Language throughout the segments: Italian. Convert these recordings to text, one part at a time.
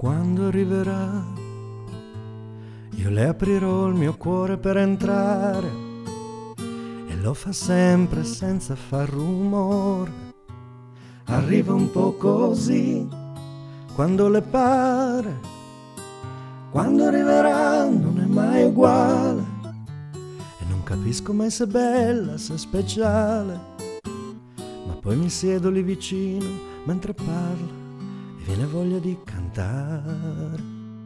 Quando arriverà, io le aprirò il mio cuore per entrare, e lo fa sempre senza far rumore. Arriva un po' così, quando le pare. Quando arriverà non è mai uguale, e non capisco mai se è bella, se è speciale. Ma poi mi siedo lì vicino mentre parla e viene voglia di cantare.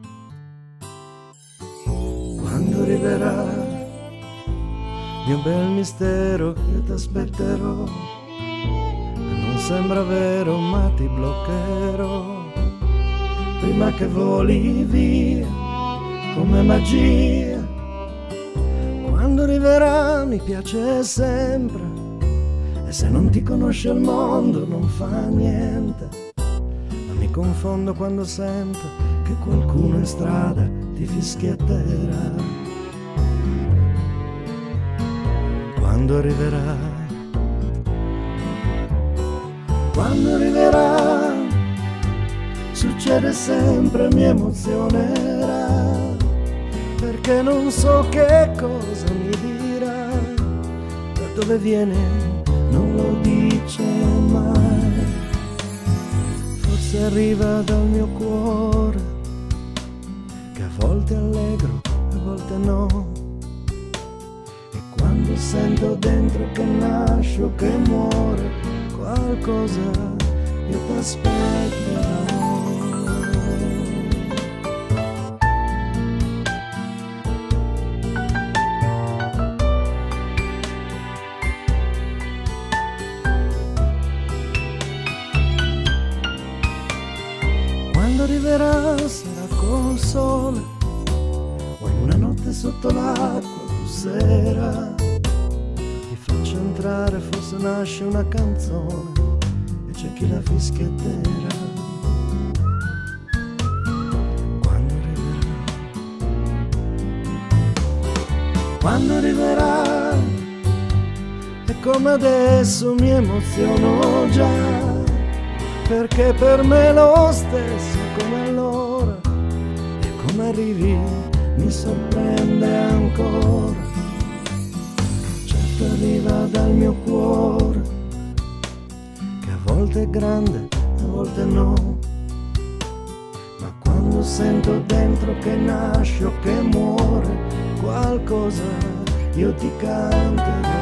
Quando arriverà, mio bel mistero, io t'aspetterò. Non sembra vero, ma ti bloccherò prima che voli via, come magia. Quando arriverà mi piace sempre, e se non ti conosce il mondo non fa niente. Ma mi confondo quando sento che qualcuno in strada ti fischietterà. Quando arriverà, quando arriverà, succede sempre, mi emozionerà, perché non so che cosa mi dirà. Da dove viene non lo dice mai. Forse arriva dal mio cuore, che a volte è allegro, a volte no. E quando sento dentro che nasce o che muore qualcosa, io t'aspetterò. Quando arriverà sarà col sole, o in una notte sotto l'acqua busserà. Ti faccio entrare, forse nasce una canzone, e c'è chi la fischietterà. Quando arriverà, quando arriverà, e come adesso mi emoziono già, perché per me è lo stesso come allora, e come arrivi mi sorprende ancora. Certo arriva dal mio cuore, che a volte è grande, a volte no, ma quando sento dentro che nasce o che muore qualcosa, io ti canterò.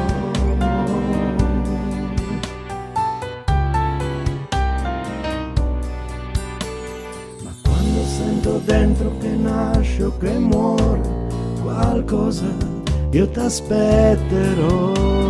Sento dentro che nasce o che muore qualcosa, io t'aspetterò.